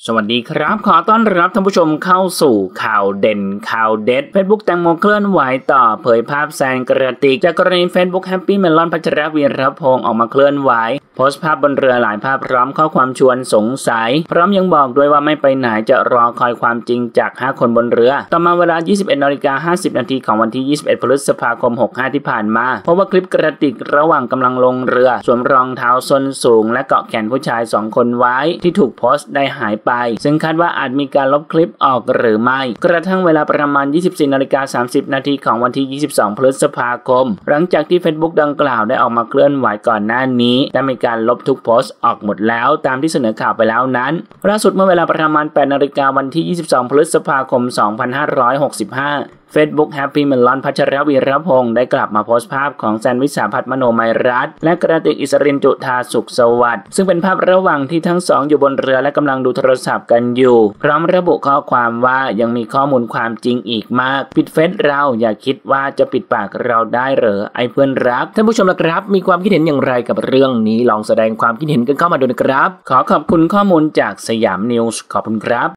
สวัสดีครับขอต้อนรับท่านผู้ชมเข้าสู่ข่าวเด่นข่าวเด็ด Facebook แตงโมเคลื่อนไหวต่อเผยภาพแซนกระติกจากกรณี Facebook Happy Melon พัชรวีรพงษ์ออกมาเคลื่อนไหวโพสต์ภาพบนเรือหลายภาพพร้อมข้อความชวนสงสัยพร้อมยังบอกด้วยว่าไม่ไปไหนจะรอคอยความจริงจาก5คนบนเรือต่อมาเวลา 21:50 นาทีของวันที่ 21 พฤษภาคม 65 ที่ผ่านมาพบว่าคลิปกระติกระหว่างกำลังลงเรือสวมรองเท้าส้นสูงและเกาะแขนผู้ชาย2คนไว้ที่ถูกโพสต์ได้หายไปซึ่งคาดว่าอาจมีการลบคลิปออกหรือไม่กระทั่งเวลาประมาณ 24:30 นาทีของวันที่ 22 พฤษภาคมหลังจากที่ Facebook ดังกล่าวได้ออกมาเคลื่อนไหวก่อนหน้านี้และมีการลบทุกโพสต์ออกหมดแล้วตามที่เสนอข่าวไปแล้วนั้นล่าสุดเมื่อเวลาประมาณ 8 นาฬิกาวันที่ 22 พฤษภาคม 2565Facebook Happy Melon พัชรวีรพงษ์ได้กลับมาโพสต์ภาพของแซนวิช สาภัทร มโนมัยรัตน์และกระติก อิสริน จุฑาสุขสวัสดิ์ซึ่งเป็นภาพระหว่างที่ทั้งสองอยู่บนเรือและกำลังดูโทรศัพท์กันอยู่พร้อมระบุข้อความว่ายังมีข้อมูลความจริงอีกมากปิดเฟซเราอย่าคิดว่าจะปิดปากเราได้เหรอไอ้เพื่อนรักท่านผู้ชมละครับมีความคิดเห็นอย่างไรกับเรื่องนี้ลองแสดงความคิดเห็นกันเข้ามาดูนะครับขอขอบคุณข้อมูลจากสยามนิวส์ขอบคุณครับ